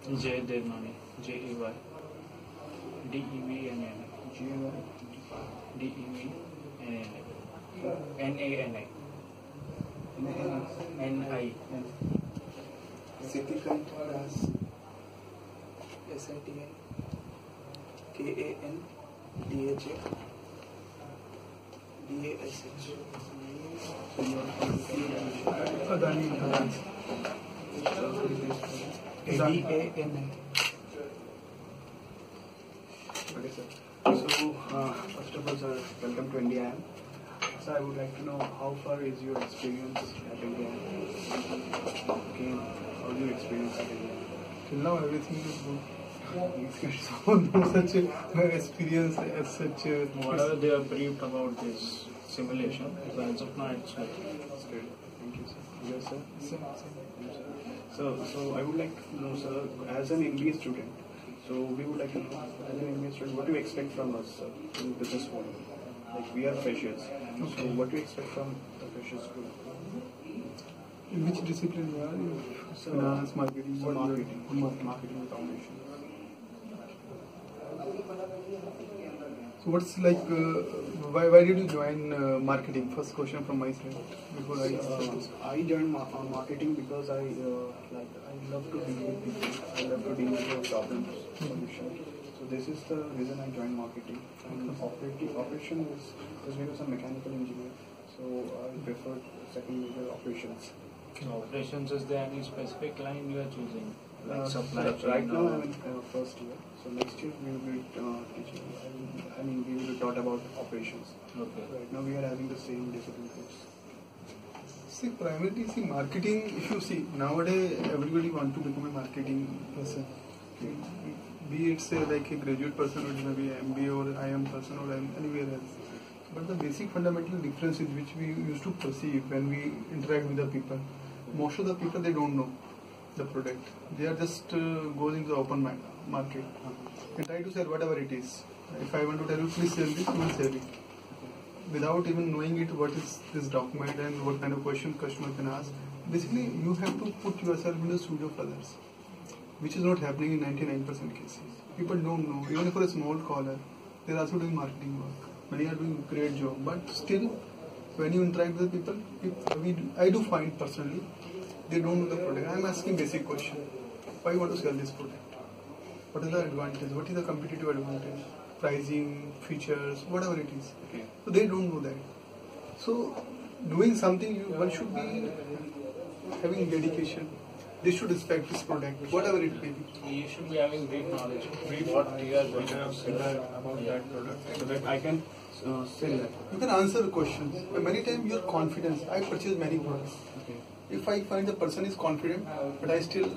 Jay Devnani. Jay Devnani. Devnani. Ni. Sitikant Das. SITN KANDHA DASH. Adani DANI. Okay, sir. So, first of all, sir, welcome to India. So, I would like to know how far is your experience at India? Okay, how do you experience at India? Till now, everything is good. So, no such experience as such. Whatever they are briefed about this simulation, so as of now it's good. That's good. Thank you, sir. Yes, sir. So I would like to know, sir, as an MBA student, so we would like to know, as an MBA student, what do you expect from us, sir, in business world? Like, we are freshers. So what do you expect from the freshers school? In which discipline you are? Finance, marketing, marketing with foundation. So what's like, why did you join marketing? First question from my side. Before I joined marketing because I love to deal with people. I love to deal with problems, solutions. So this is the reason I joined marketing. And operation is because I'm a mechanical engineer. So I prefer second major operations. So operations, is there any specific line you are choosing? Like supply chain? Right now I'm in first year. So next year we will be teaching. We will be taught about operations. Okay. Right now we are having the same discipline course. See, primarily, marketing, if you see, nowadays everybody wants to become a marketing person. Be it say like a graduate person or maybe an MBA or IM person or anywhere else. But the basic fundamental difference is which we used to perceive when we interact with the people. Most of the people, they don't know the product. They are just going into the open market and try to sell whatever it is. If I want to tell you, please sell this, you will sell it. Without even knowing it, what is this document and what kind of questions customer can ask. Basically, you have to put yourself in the shoes of others, which is not happening in 99% cases. People don't know. Even for a small caller, they are also doing marketing work. Many are doing a great job, but still, when you interact with people, I do find personally, they don't know the product. I am asking basic question. Why you want to sell this product? What is the advantage? What is the competitive advantage? Pricing, features, whatever it is. Okay. So they don't know that. So doing something, one should be having dedication. They should respect this product, whatever it may be. You should be having brief knowledge. Brief what you are going to say About that product, so that I can sell that. You can answer the questions. Many times your confidence. I purchase many products. Okay. If I find the person is confident, but I still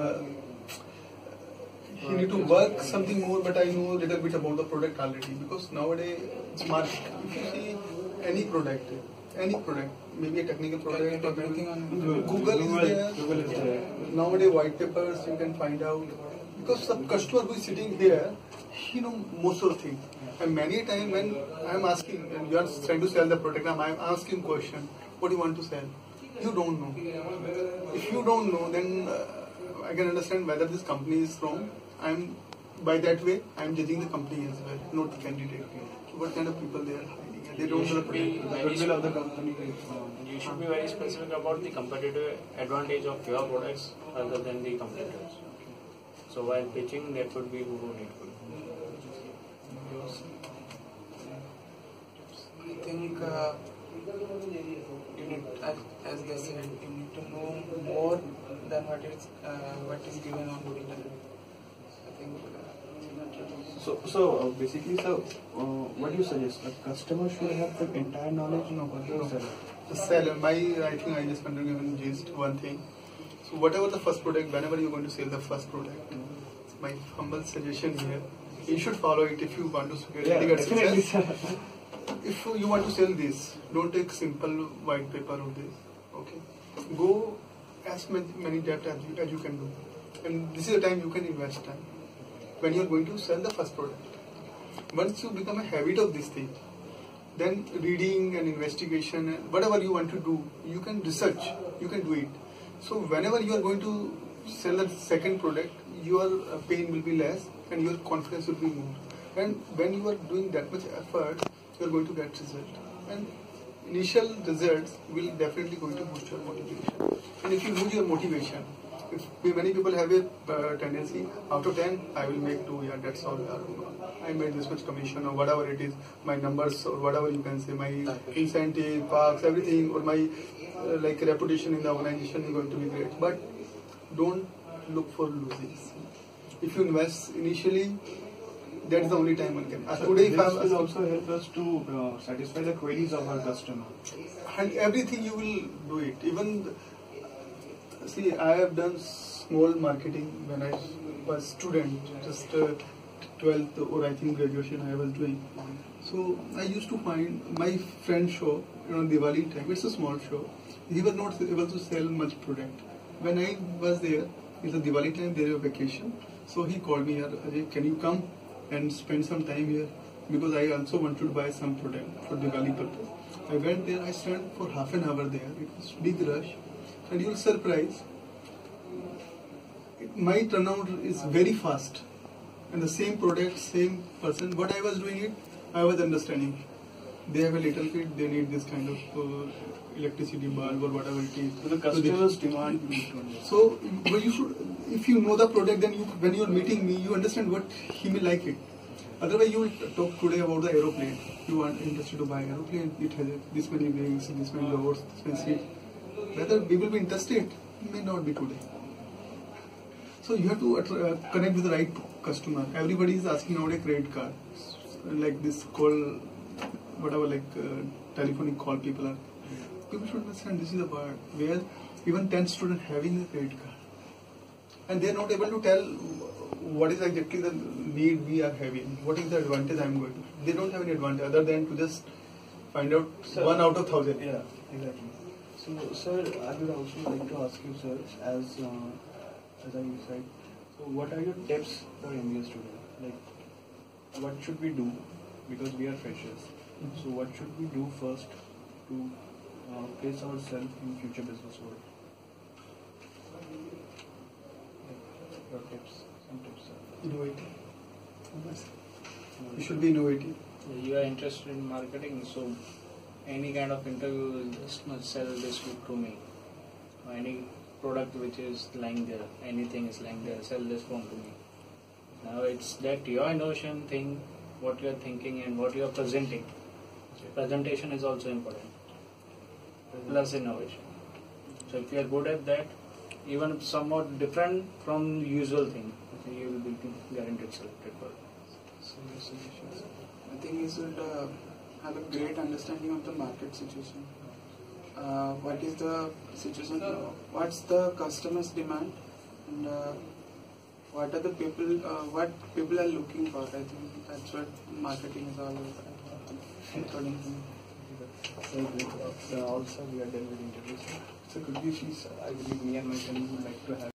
he need to work something more, but I know a little bit about the product already, because nowadays it's market. If you see any product, maybe a technical product, or everything on Google is there. Google is there. Nowadays white papers you can find out, because the customer who is sitting here, he know most of the things. And many times when I am asking, and you are trying to sell the product, I am asking question, what do you want to sell? You don't know. If you don't know, then I can understand whether this company is wrong. By that way, I am judging the company as well, not the candidate. So what kind of people they are hiding? And they don't know the product. The goodwill of the company. You should be very specific about the competitive advantage of your products rather than the competitors. So while pitching, that would be needful. I think you need, as they said, you need to know more than what is given on the internet. I think. So basically, sir, what do you suggest? A customer should have the entire knowledge? No. The seller, I think I just want to give in gist one thing. So whatever the first product, whenever you're going to sell the first product, my humble suggestion here, you should follow it if you want to get success. If you want to sell this, don't take simple white paper of this. Okay, go as many depth as you can do, and this is the time you can invest time when you are going to sell the first product. Once you become a habit of this thing, then reading and investigation, whatever you want to do, you can research, you can do it. So whenever you are going to sell a second product, your pain will be less and your confidence will be more. And when you are doing that much effort, you are going to get result. And initial results will definitely going to boost your motivation. And if you lose your motivation, if many people have a tendency, out of 10, I will make 2, yeah, that's all. I made this much commission or whatever it is, my numbers or whatever you can say, my incentive, parks, everything, or my like reputation in the organization is going to be great. But don't look for losing. If you invest initially, that's the only time one can. Today, if this will also help us to satisfy the queries of our customer. And everything you will do it. Even see, I have done small marketing when I was student, just 12th or I think graduation I was doing. So I used to find my friend show, Diwali time. It's a small show. He was not able to sell much product. When I was there, it's a Diwali time, there is a vacation. So he called me, Ajay, can you come and spend some time here? Because I also wanted to buy some product for Diwali purpose. I went there, I spent for half an hour there. It was big rush. And you'll surprise, my turnout is very fast. And the same product, same person, what I was doing it, I was understanding. They have a little kid, they need this kind of electricity bulb or whatever it is. So the customers demand. So you should, if you know the product, then when you are meeting me, you understand what he may like it. Otherwise, you will talk today about the aeroplane. You are interested to buy aeroplane. It has this many wings, this many doors, this many seats. Whether we will be interested, may not be today. So you have to connect with the right customer. Everybody is asking nowadays credit card, like this call, whatever, like telephonic call people are. People should understand this is a part where even 10 students having a credit card, and they are not able to tell what is exactly the need we are having. What is the advantage I am going to? They don't have any advantage other than to just find out 1 out of 1,000. Yeah, exactly. So, sir, I would also like to ask you, sir, as I said, so what are your tips for MBA students? Like, what should we do? Because we are freshers. So, what should we do first to place ourselves in future business world? Your tips, some tips, sir. Innovative. You should be innovative. You are interested in marketing, so any kind of interview, just must sell this book to me. Or any product which is lying there, anything is lying there, sell this phone to me. Now it's that your innovation thing, what you are thinking and what you are presenting. Presentation is also important. Plus innovation. So if you are good at that, even somewhat different from the usual thing, you will be guaranteed selected for it. So your suggestions? I think you should have a great understanding of the market situation. What is the situation? What's the customer's demand? And what are the people? What people are looking for? I think that's what marketing is all about. According to me. So also we are done with interviews. So could you please, I believe me and my colleague would like to have